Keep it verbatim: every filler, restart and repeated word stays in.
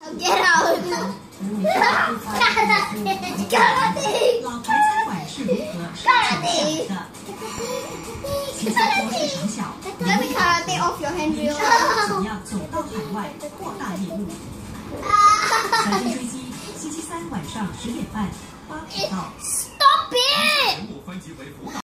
Get out! Karate! 老牌餐馆是如何生存下来的？新加坡市场小， Let me karate off your hand, 年 real. 少想要走到海外，扩大业务。财经追击，星期三晚上十点半，八频道。 Stop it!